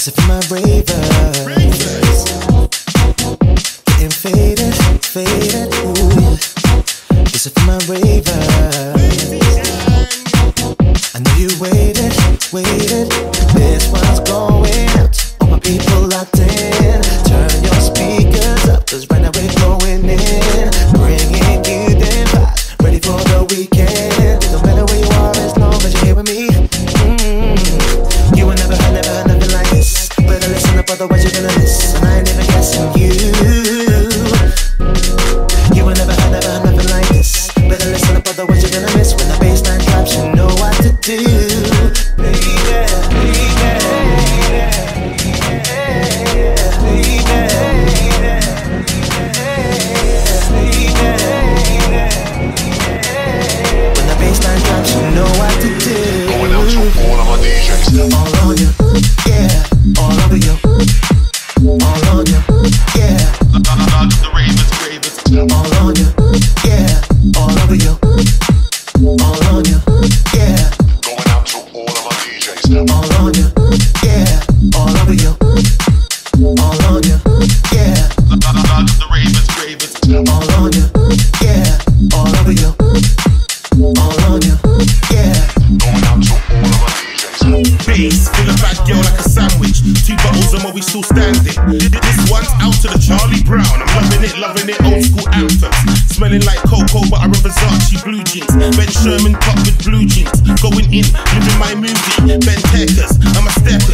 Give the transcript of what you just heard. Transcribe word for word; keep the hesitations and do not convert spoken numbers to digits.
This is for my ravers, getting faded, faded, ooh yeah. This is for my ravers, I know you waited, waited. This one's going out, all my people locked in. Turn your speakers up, cause right now we're going in. Bringing you them vibes, ready for the weekend. No matter where you are, as long as you're here with me. Mm-hmm. You will never heard, never heard nothing like this. Better listen up, otherwise you're gonna miss. And I ain't never guessing you. You will never heard, never heard nothing like this. Better listen up, otherwise you're gonna miss. When the bassline drops, you know what to do. Baby, baby, when the bassline drops, you know what to do. Going out to all of my D Js. All on you, yeah, all over you. All on you, yeah. The ravers, ravers. All on you, yeah, all over you. All on you, yeah. Going out to all of my D Js. All on you, yeah, all over you. All on you, yeah. The ravers, ravers. All on you, yeah, all over you. All on you, yeah. Going out to all of my D Js. Bass, fill a bad girl like a sandwich. Two bottles and we still standing. This one's out to the Charlie Brown. I'm loving it, loving it, old school anthems. Smelling like cocoa, but I'm Versace blue jeans. Ben Sherman cut with blue jeans. Going in, living my movie. Ben Teckers, I'm a stepper.